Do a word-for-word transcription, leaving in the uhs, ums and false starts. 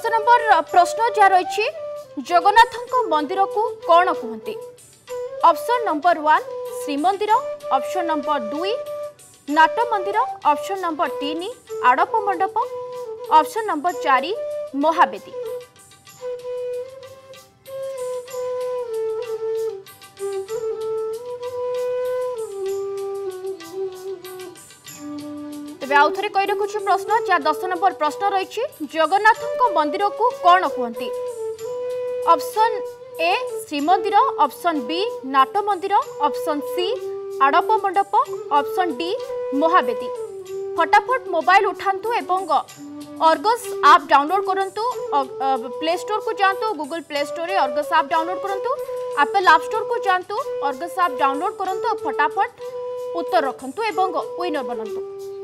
दस नंबर प्रश्न जहाँ रही जगन्नाथ मंदिर को कौन कहते? Option number one Srimandir, option number दुई नाट मंदिर, ऑप्शन नंबर तीन आड़प मंडप, ऑप्शन नंबर चार महावेदी। तेरे आउ थे कही रखुच्छे प्रश्न जहाँ दस नंबर प्रश्न रही जगन्नाथ मंदिर को कौन कहते? Option A Srimandir, option B Nat Mandir, option सी आड़प मंडप, ऑप्शन डी महावेदी। फटाफट मोबाइल उठातु एवं अर्गस आप डाउनलोड करंतु। प्ले स्टोर को जातु, गूगल प्ले स्टोर रे अर्गस आप डाउनलोड करंतु, एप्पल ऐप स्टोर को जातु, अर्गस आप डाउनलोड करंतु। फटाफट उत्तर रखंतु एवं विनर बनंतु।